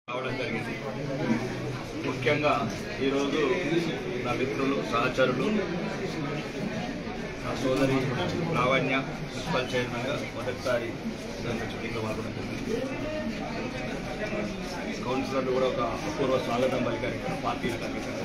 రావడం జరిగింది. ముఖ్యంగా ఈరోజు నా మిత్రులు సహచరులు నా సోదరి లావణ్య మున్సిపల్ చైర్మన్గా మొదటిసారి మీటింగ్లో పాల్గొనడం జరిగింది. కౌన్సిలర్లు కూడా ఒక అపూర్వ స్వాగతం పలికారు. ఇక్కడ పార్టీలకు అతీతంగా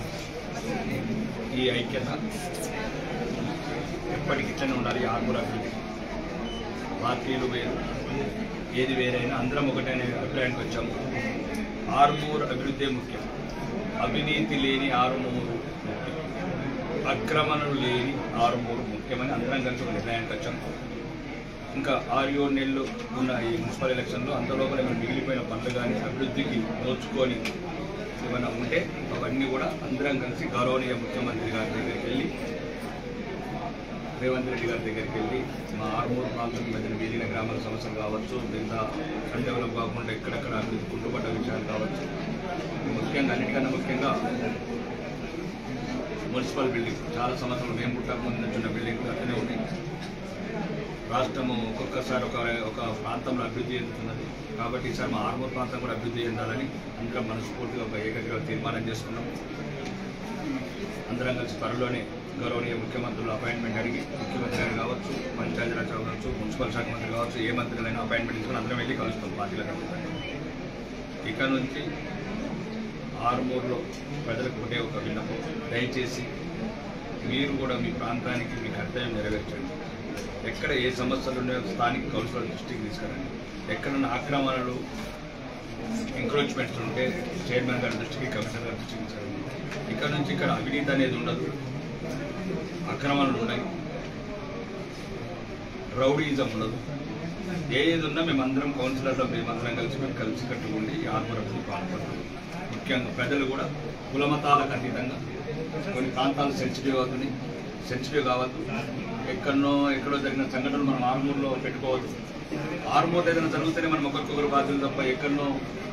ఈ ఐక్యత ఎప్పటికి ఇట్లనే ఉండాలి. ఆర్మూర్ అభివృద్ధి పార్టీలు వేరు, ఏది వేరైనా అందరం ఒకటనే అభిప్రాయానికి వచ్చాము. ఆర్మూర్ అభివృద్ధి ముఖ్యం. అవినీతి లేని ఆర్మూరు ముఖ్యం, అక్రమణలు లేని ఆర్మూరు ముఖ్యమని అందరం కలిసి ఒక నిర్ణయానికి వచ్చాము. ఇంకా 6-7 నెలలు ఉన్న ఈ మున్సిపల్ ఎలక్షన్లో అంతలోపల ఏమైనా మిగిలిపోయిన పనులు కానీ అభివృద్ధికి నోచుకొని ఏమైనా ఉంటే అవన్నీ కూడా అందరం కలిసి గౌరవనీయ ముఖ్యమంత్రి గారి దగ్గరికి వెళ్ళి, రేవంత్ రెడ్డి గారి దగ్గరికి వెళ్ళి మా ఆర్మూర్ ప్రాంతం మధ్యన మిగిలిన గ్రామాల సమస్యలు కావచ్చు, మిగతా అన్డెవలప్ కాకుండా ఎక్కడెక్కడ అభివృద్ధి కుంటుపడ్డ విషయాలు కావచ్చు, ముఖ్యంగా అన్నిటికన్నా ముఖ్యంగా మున్సిపల్ బిల్డింగ్ చాలా సంవత్సరాలు మేము పుట్టక ముందు నుంచి ఉన్న బిల్డింగ్ అట్లనే ఉన్నాయి. రాష్ట్రము ఒక్కొక్కసారి ఒక ప్రాంతంలో అభివృద్ధి చెందుతున్నది. కాబట్టి ఈసారి మా ఆర్మూర్ ప్రాంతం కూడా అభివృద్ధి చెందాలని అందరం మనస్ఫూర్తిగా ఒక ఏకగ్రీవ తీర్మానం చేసుకున్నాం. అందరం కలిసి త్వరలోనే గౌరవనీయ ముఖ్యమంత్రులు అపాయింట్మెంట్ అడిగి, ముఖ్యమంత్రి గారు కావచ్చు, పంచాయతీరాజ్ కావచ్చు, మున్సిపల్ శాఖ మంత్రి కావచ్చు, ఏ మంత్రులైనా అపాయింట్మెంట్ తీసుకుని అందరం వెళ్ళి కలుస్తాం పార్టీలకు. ఇక నుంచి ఆర్మూర్లో ప్రజలకు ఒకటే ఒక విన్నపం, దయచేసి మీరు కూడా మీ ప్రాంతానికి మీ కర్తవ్యం నెరవేర్చండి. ఎక్కడ ఏ సమస్యలు ఉన్నాయో స్థానిక కౌన్సిలర్ దృష్టికి తీసుకురండి. ఎక్కడున్న ఆక్రమణలు, ఎంక్రోచ్మెంట్స్ ఉంటే చైర్మన్ గారి దృష్టికి, కమిషనర్ గారి దృష్టికి తీసుకురండి. ఇక్కడ నుంచి ఇక్కడ అవినీతి అనేది ఉండదు, అక్రమణలు ఉన్నాయి, రౌడీజం ఉండదు. ఏది ఉన్నా మేమందరం కౌన్సిలర్లో మేమందరం కలిసి కట్టుకుండి ఈ ఆర్మూర్ అభివృద్ధి పాల్పడుతున్నాం. ముఖ్యంగా ప్రజలు కూడా కులమతాలకు అతీతంగా కొన్ని ప్రాంతాలు సెన్సిటివ్ కావద్దు. ఎక్కడో జరిగిన సంఘటనలు మనం ఆర్మూర్లో పెట్టుకోవద్దు. ఆర్మూర్ ఏదైనా జరిగితేనే మనం ఒకరికొకరు బాధ్యులు తప్ప ఎక్కడో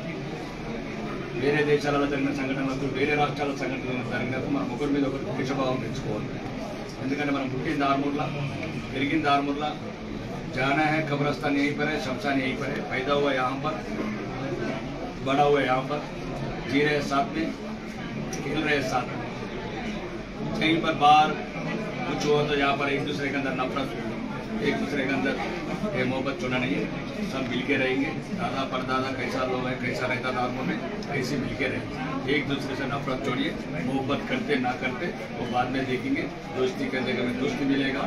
వేరే దేశాలలో జరిగిన సంఘటనలకు, వేరే రాష్ట్రాల సంఘటనలు జరిగినప్పుడు మనం ఒకరి మీద ఒకరికి ద్వేషభావం పెంచుకోవద్దు. ఎందుకంటే మనం పుట్టింది ఆర్మూర్లా, పెరిగింది ఆర్మూర్లా, जाना है कब्रस्तान यहीं पर है, शमशान यहीं पर है, पैदा हुआ यहाँ पर, बड़ा हुआ यहाँ पर, जी रहे साथ में, खेल रहे साथ में. कहीं पर बाहर कुछ हो तो यहाँ पर एक दूसरे के अंदर नफरत, एक दूसरे के अंदर ये मोहब्बत चुना नहीं है. सब मिल के रहेंगे. दादा परदादा कैसा लोग है, कैसा रहता था आर्मूर में, ऐसे मिल के रहेंगे. एक दूसरे से नफरत छोड़िए. मोहब्बत करते ना करते वो बाद में देखेंगे. दोस्ती के जगह में दोस्ती मिलेगा,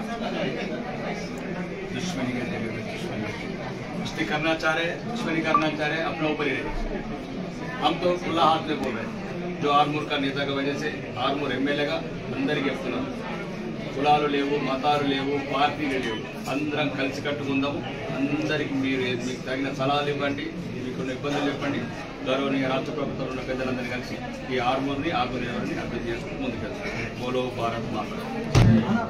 दुश्मनी के जगह में दुश्मनी. दोस्ती करना चाह रहे, दुश्मनी करना चाह रहे, अपने ऊपर ही रहे. हम तो खुला हाथ में बोल रहे हैं. जो आर्मूर का नेता की वजह से आर्मूर ఎమ్మెల్యేగా అందరికీ చెప్తున్నాం, కులాలు లేవు, మతాలు లేవు, పార్టీలు లేవు, అందరం కలిసి కట్టుకుందాము. అందరికీ మీకు తగిన సలహాలు ఇవ్వండి, మీకున్న ఇబ్బందులు చెప్పండి. గౌరవనీయ రాష్ట్ర ప్రభుత్వంలో ఉన్న పెద్దలందరినీ కలిసి ఈ ఆర్మూర్ని అభివృద్ధి చేసుకుంటూ ముందుకెళ్తాం. బోలో భారత్ మాతా.